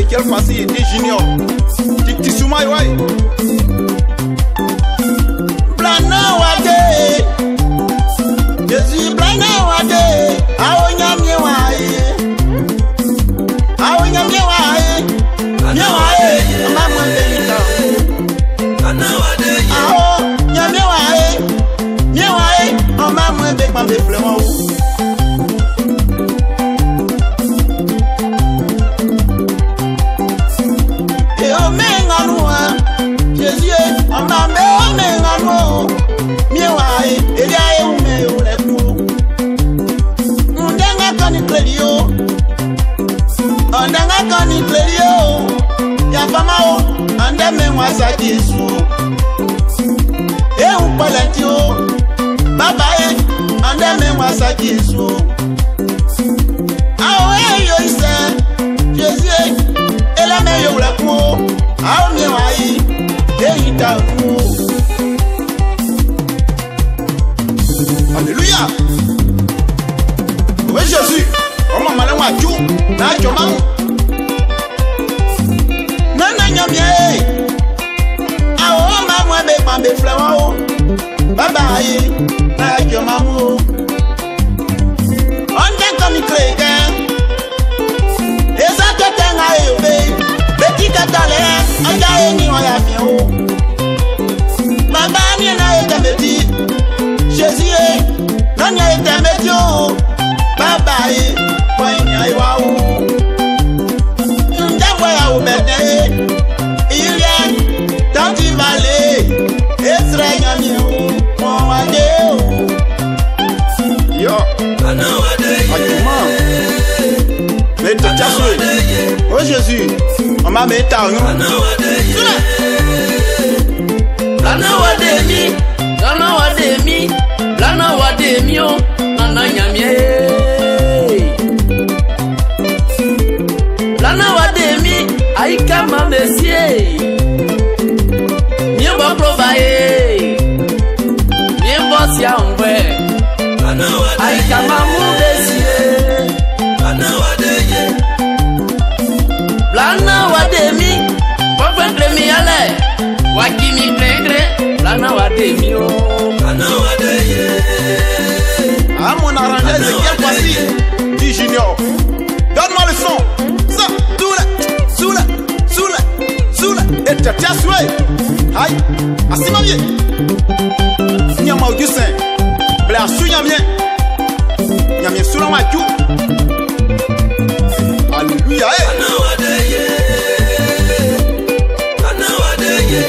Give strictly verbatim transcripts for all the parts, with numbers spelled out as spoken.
Ezekiel Fassi et Junior. Titi Soumay, ouais. Blana wade. Jésus blana wade. Aonya miewaye. Aonya miewaye. Miewaye. Mama mbelita. Blana wade. Ao nya miewaye. Miewaye. Mama mbelita mbe flema ou. Sa Jésus et on parle baba e ande moi sa Jésus ah ouais yo isa Jésus et la meilleure la pour ah mi wai et ita pour alléluia oui Jésus on m'a malé wa tout na choma nana nyamie Mambe flower, bye bye, like your mamu. On can come craig. Is that the thing I obey? Betty Catale, I die anyone of you. Mamma, and I am Betty. Jésus, none I am at you. Bye bye, when I wow. That way I will bet it. Don't you valley? It's right on you. Oh, I do. Yo, I know what they do. Mais tu t'as joué. Oh Jésus, on m'a mis ta main. I know what they do. I know what they mean. I know what they mean. I know what they mean. I know I know what they mean. I come on the sea. Provaye, bien boss ya ngwe. Ai kama mubesie, blana wadeye, blana wademi, pofentre mi ale, wakimi krengre, blana wademi o, blana wadeye. Ah mon arrangé Ezekiel Fassi, dit Junior, donne-moi le son, ça, tout là, sous là, sous là, sous là, et t'as t'as souhait. Aïe, assis ma vie. Nyama Augustin, bla sou nyamien. Nyamien sou la wajou. Alléluia. Anawadeye, anawadeye.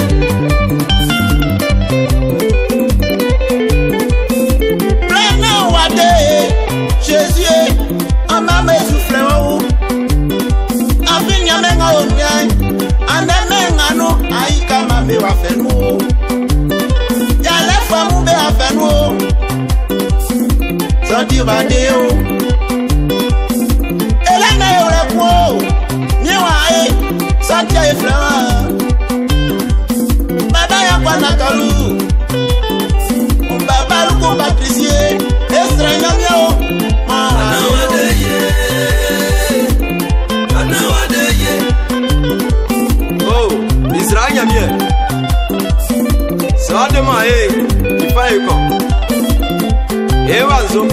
Blana wadeye, Jésus, on m'a mis soufflé en haut. Avi nyamenga onye, ande mengano aïe kama me wa fenu. Yale famu be a fenu. Santi vadeo. Ele me ore po. Ni wa e santi e flan. Baba ya kwa nakalu. Baba lu ko patricie. Estranya mio. Anawadeye. Anawadeye. Oh, Israël mien. Ça va demander, il faut y quoi. Et wazo.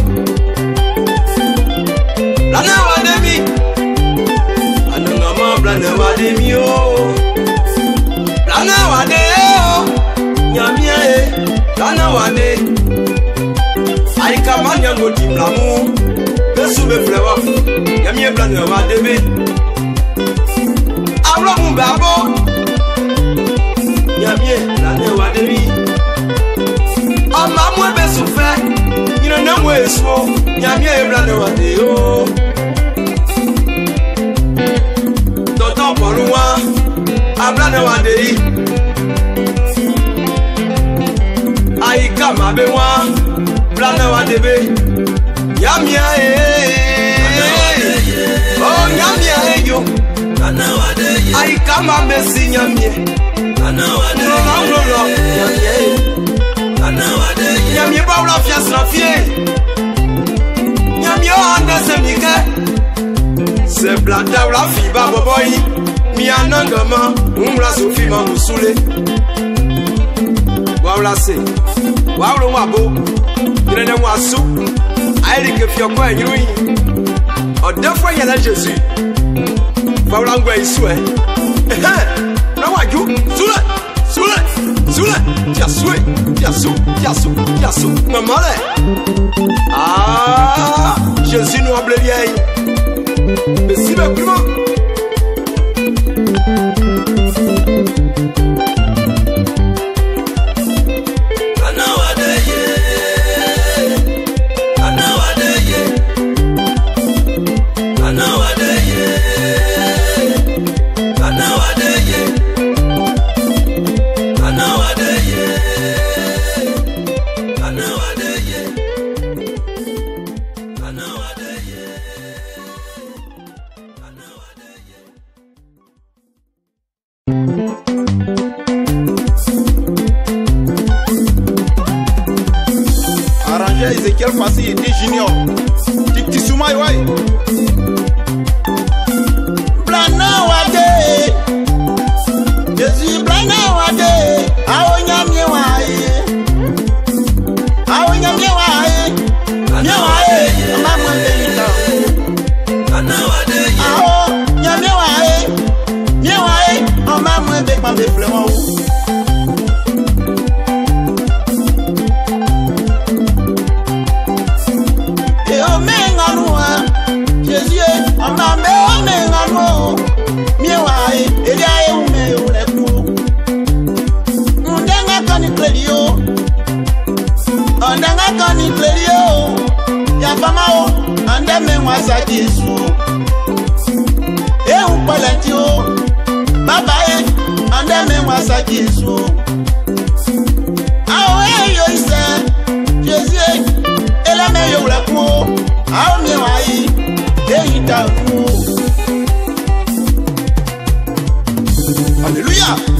Blana wademi. Anungama blana wademi oh. Blana wade oh. Nyamia eh. Blana wade. Aika manyango timlamu. Besu be flewa. Nyamia blana wademi. Ablo mubabo. Nyamie blana wademi. Ama mwe besu fe. Nyina na mwe so. Nyamie blana wade oh. Toto poruwa. Ablana wade. Aika mabewa. Blana wade be. Nyamia eh. Oh nyamia eh yo. Aika mabesi nyamie. Nyamie ba wla fias na fie. Nyamie o ande se mike. Se blanda wla fi ba boboyi. Mianangama, Umla Sofima Musule. Wawlase, Wawlo Wabo, Irene Wasu, Aïe que Fiokwa et Yui. O deux fois il y a Jésus. Wawlangwa Isoué. Eh eh, Nawaju, Soule, Soule, Soule, Tiasoué, Tiasou, Tiasou, Tiasou, Mamale. Ah, Jésus nous a blé. Mais si le plus Ezekiel Fassi et Junior. Titi Soumay, ouais. Blana wade. Jésus blana wade. Aonya miewae. Aonya miewae. Miewae. Mama mbelita. Blana wade. Ao nya miewae. Miewae. Mama mbek mambe flema. Masa Jesu, eh ou palantio, baba eh, ande me masa Jesu. Ah ouais yo ise, Jésus, elle a me yo la ko, ah me wai, eh ita ko. Alléluia.